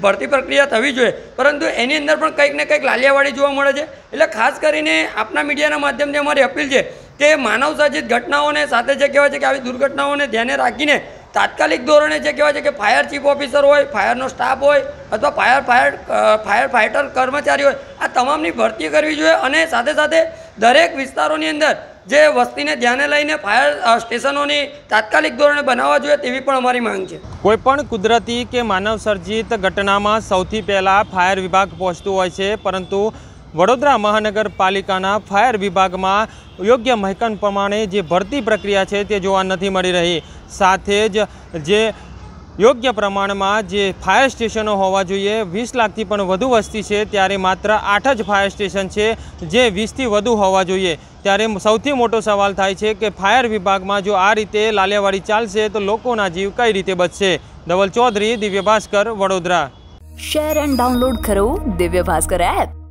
भर्ती प्रक्रिया थवी जोईए, परंतु एनी अंदर पण कंईक ने कंईक लालियावाड़ी जोवा मळे छे। एटले खास करीने आपना मीडियाना माध्यमथी अमारी अपील छे के मानव सर्जित घटनाओने साथे जे कहेवाय छे के आवी दुर्घटनाओने ध्याने राखीने तात्कालिक धोरणे जे कहेवाय छे के फायर चीफ ऑफिसर होय, फायरनो स्टाफ होय अथवा फायर फाइटर कर्मचारी होय, आ तमामनी भरती करवी जोईए अने साथे साथे दरेक विस्तारोनी अंदर जे वस्तीने ध्याने लईने फायर स्टेशनोनी तात्कालिक धोरणे बनाववा जोईए तेवी पण अमारी मांग छे। कोईपण कुदरती के मानव सर्जित घटनामां सौथी पहेला फायर विभाग पहोंचतुं होय छे, परंतु वडोदरा महानगरपालिकाना फायर विभाग में योग्य महकम प्रमाणे जे भर्ती प्रक्रिया है ते जोवा नहीं मळी रही। साथे ज जे योग्य प्रमाण में जे फायर स्टेशनों होवा जोईए 20 लाख थी पण वधु वस्ती है त्यारे मात्र 8 ज फायर स्टेशन है जे 20 थी वधु होवा जोईए। त्यारे सौथी मोटो सवाल थाय छे कि फायर विभाग में जो आ रीते लालियावाड़ी चालशे तो लोकोना जीव कई रीते बचशे। धवल चौधरी, दिव्य भास्कर, वडोदरा। शेर एंड डाउनलोड करो दिव्य भास्कर ऐप।